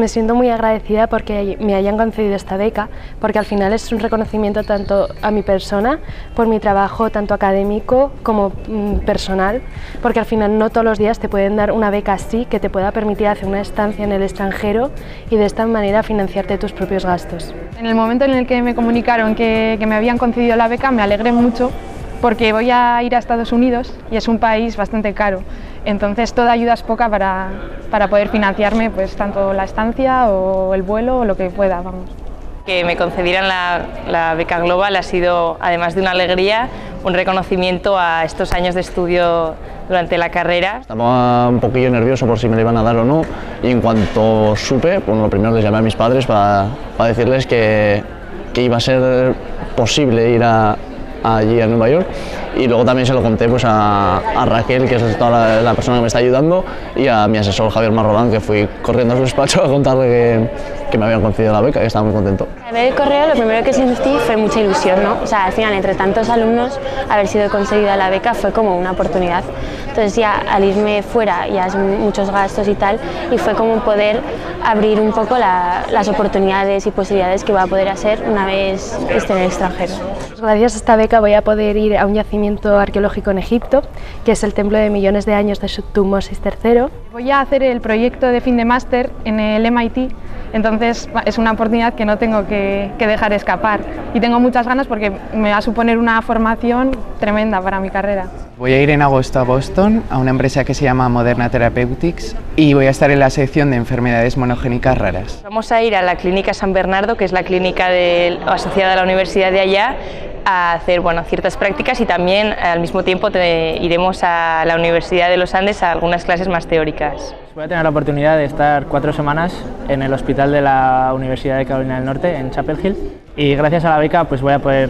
me siento muy agradecida porque me hayan concedido esta beca, porque al final es un reconocimiento tanto a mi persona, por mi trabajo tanto académico como personal, porque al final no todos los días te pueden dar una beca así que te pueda permitir hacer una estancia en el extranjero y de esta manera financiarte tus propios gastos. En el momento en el que me comunicaron que me habían concedido la beca me alegré mucho, porque voy a ir a Estados Unidos y es un país bastante caro. Entonces toda ayuda es poca para poder financiarme pues tanto la estancia o el vuelo o lo que pueda, vamos. Que me concedieran la beca Global ha sido, además de una alegría, un reconocimiento a estos años de estudio durante la carrera. Estaba un poquillo nervioso por si me la iban a dar o no, y en cuanto supe, pues lo primero les llamé a mis padres para decirles que iba a ser posible ir allí a Nueva York, y luego también se lo conté pues a Raquel, que es toda la persona que me está ayudando, y a mi asesor Javier Marrolán, que fui corriendo a su despacho a contarle que me habían concedido la beca, que estaba muy contento. Al ver el correo lo primero que sentí fue mucha ilusión, ¿no? O sea, al final entre tantos alumnos haber sido concedida la beca fue como una oportunidad. Entonces ya al irme fuera ya es muchos gastos y tal, y fue como poder abrir un poco las oportunidades y posibilidades que va a poder hacer una vez esté en el extranjero. Gracias a esta beca voy a poder ir a un yacimiento arqueológico en Egipto, que es el templo de millones de años de Tutmosis III. Voy a hacer el proyecto de fin de máster en el MIT, entonces es una oportunidad que no tengo que dejar escapar, y tengo muchas ganas porque me va a suponer una formación tremenda para mi carrera. Voy a ir en agosto a Boston a una empresa que se llama Moderna Therapeutics y voy a estar en la sección de enfermedades monogénicas raras. Vamos a ir a la Clínica San Bernardo, que es la clínica asociada a la universidad de allá, a hacer ciertas prácticas, y también al mismo tiempo iremos a la Universidad de los Andes a algunas clases más teóricas. Voy a tener la oportunidad de estar 4 semanas en el hospital de la Universidad de Carolina del Norte, en Chapel Hill, y gracias a la beca pues voy a poder,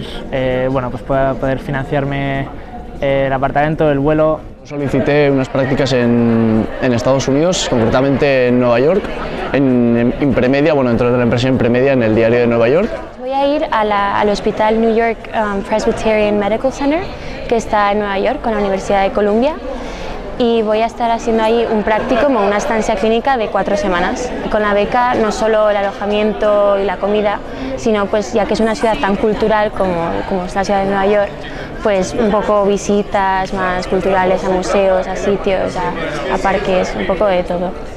poder financiarme el apartamento, el vuelo. Solicité unas prácticas en Estados Unidos, concretamente en Nueva York, en Impremedia, dentro de la empresa Impremedia, en el Diario de Nueva York. Voy a ir al hospital New York Presbyterian Medical Center, que está en Nueva York con la Universidad de Columbia, y voy a estar haciendo ahí un prácticum o una estancia clínica de 4 semanas. Con la beca no solo el alojamiento y la comida, sino pues ya que es una ciudad tan cultural como es la ciudad de Nueva York, pues un poco visitas más culturales a museos, a sitios, a parques, un poco de todo.